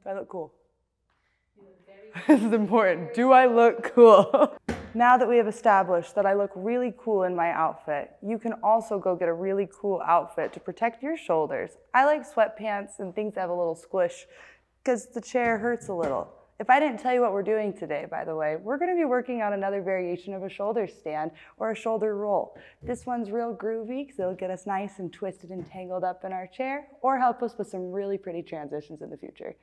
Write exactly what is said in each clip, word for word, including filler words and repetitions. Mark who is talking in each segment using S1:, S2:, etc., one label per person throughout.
S1: Do I look cool? This is important. Do I look cool? Now that we have established that I look really cool in my outfit, you can also go get a really cool outfit to protect your shoulders. I like sweatpants and things that have a little squish because the chair hurts a little. If I didn't tell you what we're doing today, by the way, we're gonna be working on another variation of a shoulder stand or a shoulder roll. This one's real groovy because it'll get us nice and twisted and tangled up in our chair or help us with some really pretty transitions in the future.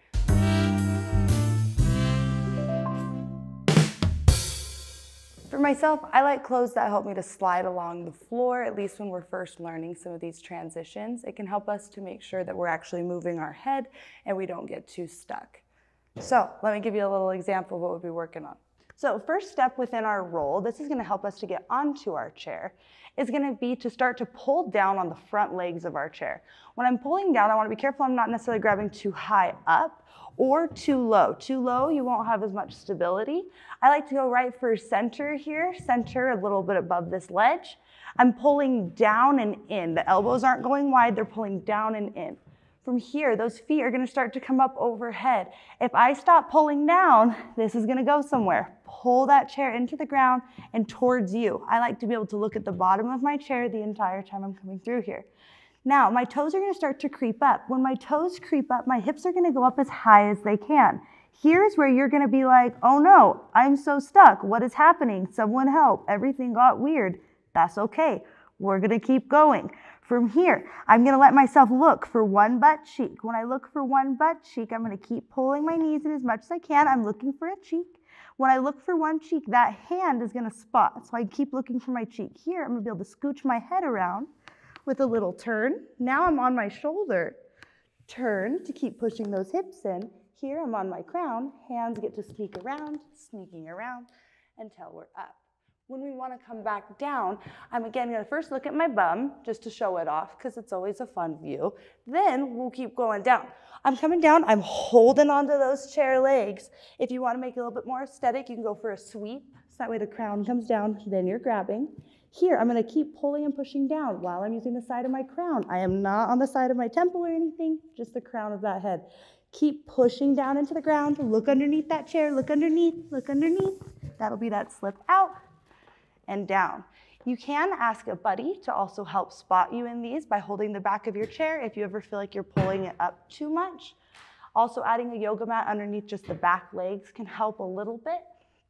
S1: For myself, I like clothes that help me to slide along the floor, at least when we're first learning some of these transitions. It can help us to make sure that we're actually moving our head and we don't get too stuck. So let me give you a little example of what we'll be working on. So first step within our roll, this is gonna help us to get onto our chair, is gonna be to start to pull down on the front legs of our chair. When I'm pulling down, I wanna be careful I'm not necessarily grabbing too high up or too low. Too low, you won't have as much stability. I like to go right for center here, center a little bit above this ledge. I'm pulling down and in. The elbows aren't going wide, they're pulling down and in. From here, those feet are gonna start to come up overhead. If I stop pulling down, this is gonna go somewhere. Pull that chair into the ground and towards you. I like to be able to look at the bottom of my chair the entire time I'm coming through here. Now, my toes are gonna start to creep up. When my toes creep up, my hips are gonna go up as high as they can. Here's where you're gonna be like, oh no, I'm so stuck. What is happening? Someone help. Everything got weird. That's okay. We're gonna keep going. From here, I'm gonna let myself look for one butt cheek. When I look for one butt cheek, I'm gonna keep pulling my knees in as much as I can. I'm looking for a cheek. When I look for one cheek, that hand is gonna spot. So I keep looking for my cheek. Here, I'm gonna be able to scooch my head around with a little turn. Now I'm on my shoulder. Turn to keep pushing those hips in. Here I'm on my crown. Hands get to sneak around, sneaking around until we're up. When we want to come back down, I'm again going to first look at my bum just to show it off because it's always a fun view. Then we'll keep going down. I'm coming down, I'm holding onto those chair legs. If you want to make it a little bit more aesthetic, you can go for a sweep. So that way the crown comes down, then you're grabbing. Here, I'm going to keep pulling and pushing down while I'm using the side of my crown. I am not on the side of my temple or anything, just the crown of that head. Keep pushing down into the ground. Look underneath that chair. Look underneath. Look underneath. That'll be that slip out and down. You can ask a buddy to also help spot you in these by holding the back of your chair if you ever feel like you're pulling it up too much. Also, adding a yoga mat underneath just the back legs can help a little bit.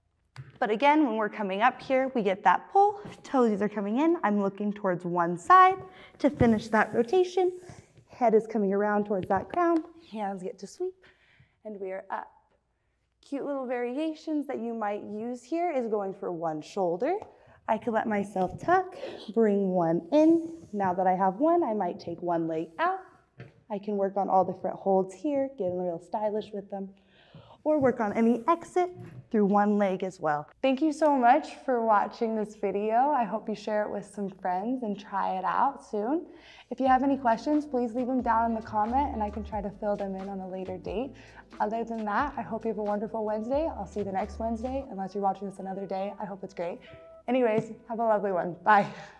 S1: But again, when we're coming up here, we get that pull. Toesies are coming in. I'm looking towards one side to finish that rotation. Head is coming around towards that crown. Hands get to sweep, and we are up. Cute little variations that you might use here is going for one shoulder. I could let myself tuck, bring one in. Now that I have one, I might take one leg out. I can work on all different holds here, getting real stylish with them, or work on any exit through one leg as well. Thank you so much for watching this video. I hope you share it with some friends and try it out soon. If you have any questions, please leave them down in the comment and I can try to fill them in on a later date. Other than that, I hope you have a wonderful Wednesday. I'll see you the next Wednesday. Unless you're watching this another day, I hope it's great. Anyways, have a lovely one. Bye.